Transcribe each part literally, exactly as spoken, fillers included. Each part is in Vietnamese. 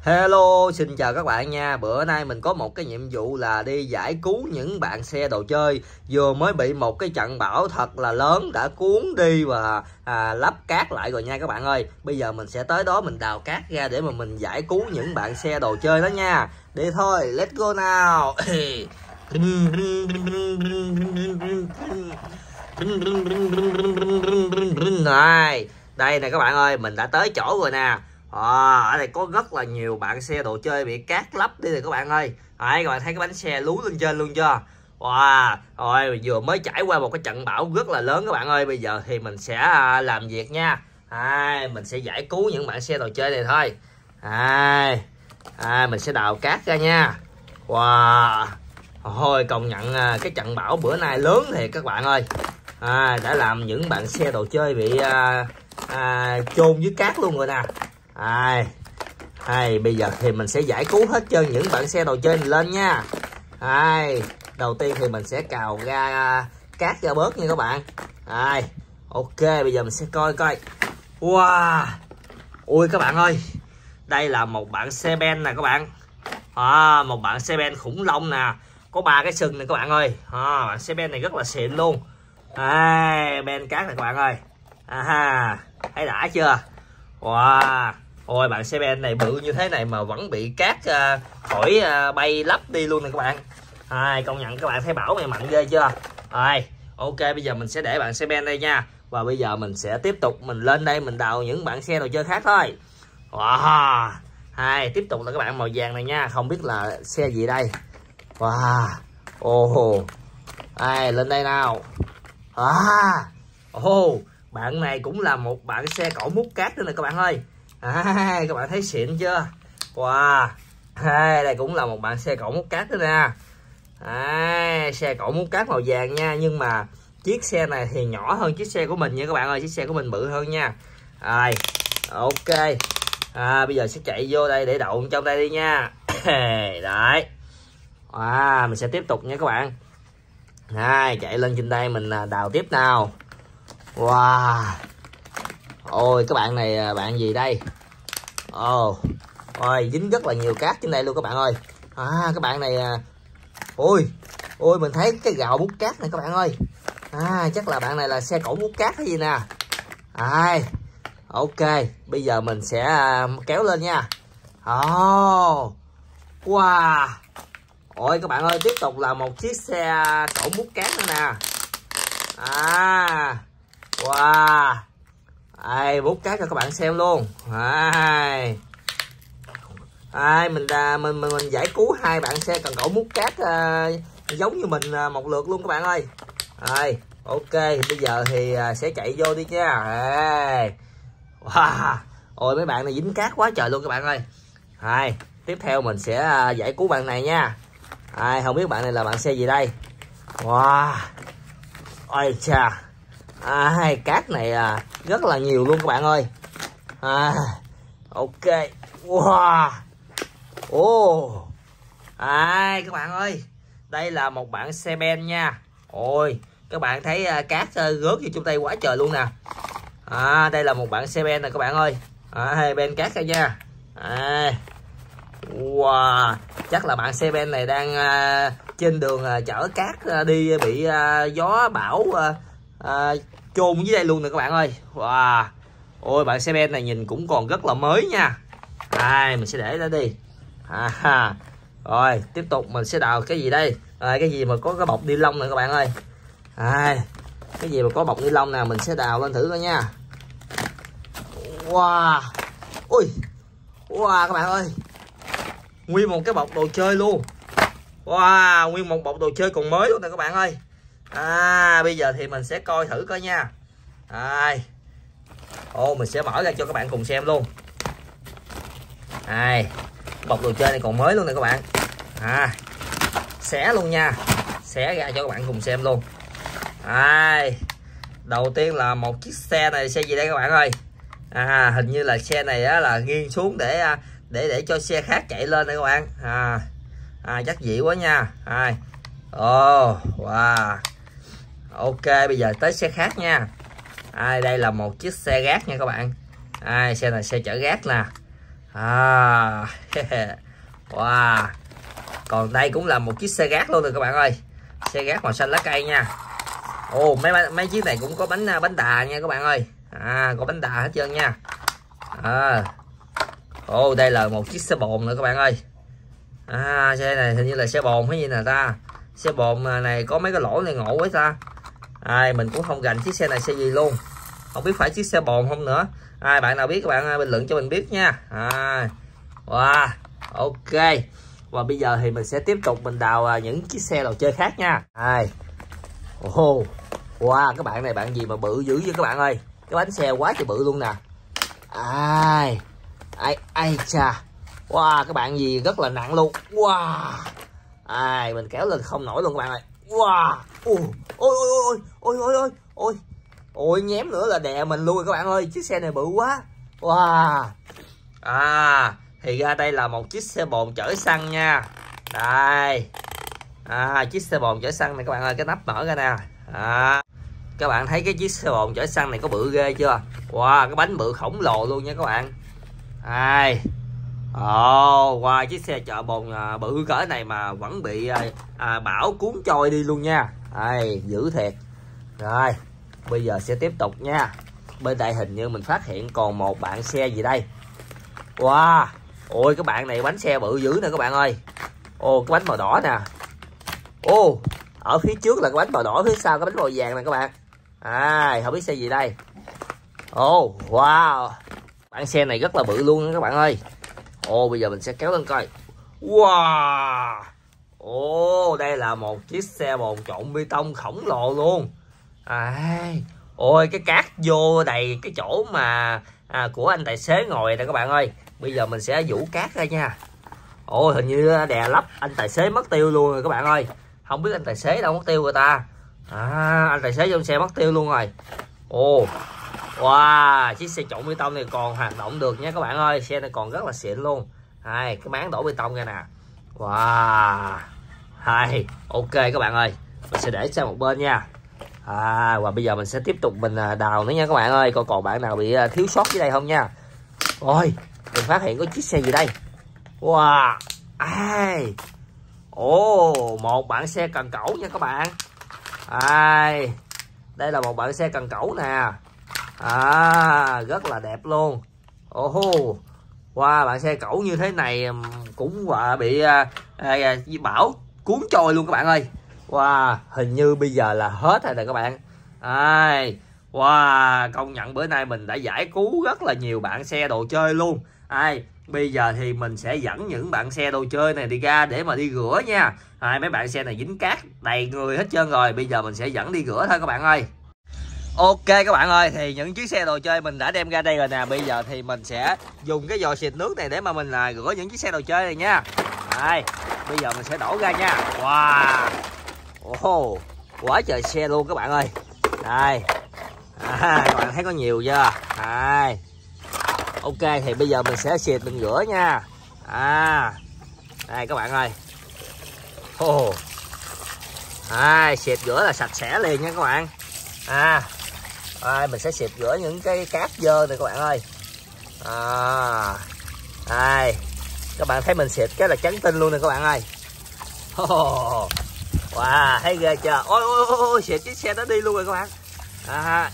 Hello, xin chào các bạn nha. Bữa nay mình có một cái nhiệm vụ là đi giải cứu những bạn xe đồ chơi vừa mới bị một cái trận bão thật là lớn đã cuốn đi và à, lấp cát lại rồi nha các bạn ơi. Bây giờ mình sẽ tới đó mình đào cát ra để mà mình giải cứu những bạn xe đồ chơi đó nha. Đi thôi, let's go nào. Này, đây nè các bạn ơi, mình đã tới chỗ rồi nè. À, ở đây có rất là nhiều bạn xe đồ chơi bị cát lấp đi rồi các bạn ơi. Đấy, các bạn thấy cái bánh xe lú lên trên luôn chưa? Wow, rồi vừa mới trải qua một cái trận bão rất là lớn các bạn ơi. Bây giờ thì mình sẽ làm việc nha. À, mình sẽ giải cứu những bạn xe đồ chơi này thôi. À, à, mình sẽ đào cát ra nha. Wow, thôi công nhận cái trận bão bữa nay lớn thiệt các bạn ơi. À, đã làm những bạn xe đồ chơi bị à, à, chôn dưới cát luôn rồi nè. Ai, ai, bây giờ thì mình sẽ giải cứu hết trơn những bạn xe đồ chơi này lên nha. Ai, đầu tiên thì mình sẽ cào ra cát ra bớt nha các bạn. Ai, ok, bây giờ mình sẽ coi coi. Wow, ui các bạn ơi, đây là một bạn xe ben nè các bạn. À, một bạn xe ben khủng long nè, có ba cái sừng này các bạn ơi. À, bạn xe ben này rất là xịn luôn. Ai, ben cát này các bạn ơi. À, thấy đã chưa? Wow, ôi bạn xe ben này bự như thế này mà vẫn bị cát uh, khỏi uh, bay lấp đi luôn nè các bạn. À, công nhận các bạn thấy bão này mạnh ghê chưa? Rồi, ok, bây giờ mình sẽ để bạn xe ben đây nha. Và bây giờ mình sẽ tiếp tục mình lên đây mình đào những bạn xe đồ chơi khác thôi. Wow, hai tiếp tục là các bạn màu vàng này nha, không biết là xe gì đây. Wow, oh, ai lên đây nào. À, oh, bạn này cũng là một bạn xe cẩu múc cát nữa nè các bạn ơi. À, các bạn thấy xịn chưa? Wow, à, đây cũng là một bạn xe cẩu múc cát nữa nè. À, xe cẩu múc cát màu vàng nha, nhưng mà chiếc xe này thì nhỏ hơn chiếc xe của mình nha các bạn ơi, chiếc xe của mình bự hơn nha. Rồi, ok. À, bây giờ sẽ chạy vô đây để đậu trong đây đi nha. Đấy. À, mình sẽ tiếp tục nha các bạn. À, chạy lên trên đây mình đào tiếp nào. Wow, ôi các bạn này bạn gì đây? Ồ, ôi dính rất là nhiều cát trên đây luôn các bạn ơi. À, các bạn này, ôi ôi mình thấy cái gạo múc cát này các bạn ơi. À, chắc là bạn này là xe cẩu múc cát hay gì nè. À, ok, bây giờ mình sẽ kéo lên nha. Oh, wow, ôi các bạn ơi, tiếp tục là một chiếc xe cẩu múc cát nữa nè. À, wow, ai múc cát cho các bạn xem luôn. Ai, ai mình đã mình mình mình giải cứu hai bạn xe cần cẩu múc cát uh, giống như mình uh, một lượt luôn các bạn ơi. Ai, ok, bây giờ thì uh, sẽ chạy vô đi nha. Ai, wow, ôi mấy bạn này dính cát quá trời luôn các bạn ơi. Ai, tiếp theo mình sẽ uh, giải cứu bạn này nha. Ai, không biết bạn này là bạn xe gì đây. Wow, ôi chà. À, cát này à, rất là nhiều luôn các bạn ơi. À, ok. Wow, oh. À, các bạn ơi, đây là một bạn xe ben nha. Ôi, các bạn thấy à, cát à, rớt vô trong tay quá trời luôn nè. À, đây là một bạn xe ben nè các bạn ơi. À, ben cát rồi nha. À, wow, chắc là bạn xe ben này đang à, trên đường à, chở cát à, đi bị à, gió bão à, à, chôn dưới đây luôn nè các bạn ơi. Wow, ôi bạn xe ben này nhìn cũng còn rất là mới nha. Đây mình sẽ để đó đi. À, rồi tiếp tục mình sẽ đào cái gì đây. À, cái gì mà có cái bọc ni lông này các bạn ơi. À, cái gì mà có bọc ni lông nào mình sẽ đào lên thử coi nha. Wow, ui, wow các bạn ơi, nguyên một cái bọc đồ chơi luôn. Wow, nguyên một bọc đồ chơi còn mới luôn nè các bạn ơi. À, bây giờ thì mình sẽ coi thử coi nha. Đây, ô mình sẽ mở ra cho các bạn cùng xem luôn. Đây, bọc đồ chơi này còn mới luôn nè các bạn. À, xé luôn nha, xé ra cho các bạn cùng xem luôn. Đây, đầu tiên là một chiếc xe này, xe gì đây các bạn ơi. À, hình như là xe này á, là nghiêng xuống để để để cho xe khác chạy lên đây các bạn. À, à chắc dị quá nha. Đây, ồ, wow, ok, bây giờ tới xe khác nha. À, đây là một chiếc xe gác nha các bạn. À, xe này xe chở gác nè. À, wow. Còn đây cũng là một chiếc xe gác luôn rồi các bạn ơi. Xe gác màu xanh lá cây nha. Ồ, mấy mấy chiếc này cũng có bánh bánh đà nha các bạn ơi. À, có bánh đà hết trơn nha. À. Ồ, đây là một chiếc xe bồn nữa các bạn ơi. À, xe này hình như là xe bồn hay gì nè ta. Xe bồn này có mấy cái lỗ này ngộ quá ta. À, mình cũng không gành chiếc xe này xe gì luôn. Không biết phải chiếc xe bồn không nữa. Ai bạn nào biết các bạn bình luận cho mình biết nha. À, wow, ok. Và bây giờ thì mình sẽ tiếp tục mình đào những chiếc xe đồ chơi khác nha. Ai. Oh, wow, các bạn này bạn gì mà bự dữ vậy các bạn ơi. Cái bánh xe quá trời bự luôn nè. Ai. Ai ai chà. Wow, các bạn gì rất là nặng luôn. Wow. Ai, mình kéo lên không nổi luôn các bạn ơi. Wow. Ôi ôi ôi ôi ôi ôi ôi. Ôi nhém nữa là đè mình luôn rồi các bạn ơi. Chiếc xe này bự quá. Wow. À, thì ra đây là một chiếc xe bồn chở xăng nha. Đây. À, chiếc xe bồn chở xăng này các bạn ơi, cái nắp mở ra nè. À, các bạn thấy cái chiếc xe bồn chở xăng này có bự ghê chưa? Wow, cái bánh bự khổng lồ luôn nha các bạn. Đây. Ồ, oh, wow, chiếc xe chợ bồn à, bự cỡ này mà vẫn bị à, à, bão cuốn trôi đi luôn nha. Đây, dữ thiệt. Rồi, bây giờ sẽ tiếp tục nha. Bên đây hình như mình phát hiện còn một bạn xe gì đây. Wow, ôi các bạn này bánh xe bự dữ nè các bạn ơi. Ồ, cái bánh màu đỏ nè. Ồ, ở phía trước là cái bánh màu đỏ, phía sau cái bánh màu vàng nè các bạn. À, không biết xe gì đây. Ồ, wow, bạn xe này rất là bự luôn các bạn ơi. Ồ, bây giờ mình sẽ kéo lên coi. Wow. Ồ, đây là một chiếc xe bồn trộn bê tông khổng lồ luôn. À, ôi cái cát vô đầy cái chỗ mà à, của anh tài xế ngồi nè các bạn ơi. Bây giờ mình sẽ vũ cát ra nha. Ôi hình như đè lấp anh tài xế mất tiêu luôn rồi các bạn ơi. Không biết anh tài xế đâu mất tiêu rồi ta. À, anh tài xế trong xe mất tiêu luôn rồi. Ồ. Wow, chiếc xe trộn bê tông này còn hoạt động được nha các bạn ơi. Xe này còn rất là xịn luôn. Hai, cái máng đổ bê tông ra nè. Wow. Hai, ok các bạn ơi. Mình sẽ để sang một bên nha. À, và bây giờ mình sẽ tiếp tục mình đào nữa nha các bạn ơi. Coi còn bạn nào bị thiếu sót dưới đây không nha. Ôi, mình phát hiện có chiếc xe gì đây. Wow. Ai. Ồ, một bạn xe cần cẩu nha các bạn. Ai. Đây là một bạn xe cần cẩu nè. À, rất là đẹp luôn. Ồ, oh, wow, bạn xe cẩu như thế này cũng bị à, à, bão cuốn trôi luôn các bạn ơi. Wow, hình như bây giờ là hết rồi nè các bạn. Ai, wow, công nhận bữa nay mình đã giải cứu rất là nhiều bạn xe đồ chơi luôn. Ai, bây giờ thì mình sẽ dẫn những bạn xe đồ chơi này đi ra để mà đi rửa nha. Ai, mấy bạn xe này dính cát đầy người hết trơn rồi. Bây giờ mình sẽ dẫn đi rửa thôi các bạn ơi. Ok các bạn ơi, thì những chiếc xe đồ chơi mình đã đem ra đây rồi nè. Bây giờ thì mình sẽ dùng cái vòi xịt nước này để mà mình là rửa những chiếc xe đồ chơi này nha. Đây, bây giờ mình sẽ đổ ra nha. Wow. Oh, quá trời xe luôn các bạn ơi. Đây. À, các bạn thấy có nhiều chưa? Đây. Ok, thì bây giờ mình sẽ xịt mình rửa nha. À. Đây các bạn ơi. Oh. À, xịt rửa là sạch sẽ liền nha các bạn. À. À, mình sẽ xịt rửa những cái cát dơ này các bạn ơi. À, đây, các bạn thấy mình xịt cái là trắng tinh luôn nè các bạn ơi. Oh, wow, thấy ghê chưa? Ôi ôi ôi, xịt chiếc xe đó đi luôn rồi các bạn. À,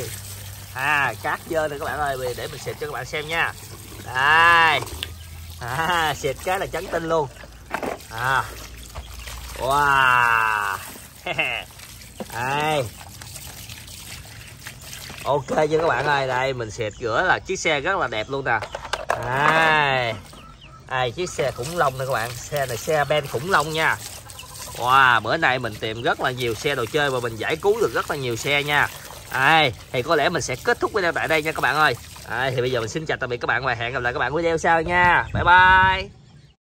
à cát dơ này các bạn ơi, để mình xịt cho các bạn xem nha. Đây, à, xịt cái là trắng tinh luôn. À, wow, đây. Ok chưa các bạn ơi, đây mình xịt rửa là chiếc xe rất là đẹp luôn nè. Đây, đây chiếc xe khủng long nè các bạn, xe này xe Ben khủng long nha. Wow, bữa nay mình tìm rất là nhiều xe đồ chơi và mình giải cứu được rất là nhiều xe nha. Đây, thì có lẽ mình sẽ kết thúc video tại đây nha các bạn ơi. Đây, thì bây giờ mình xin chào tạm biệt các bạn và hẹn gặp lại các bạn video sau nha. Bye bye.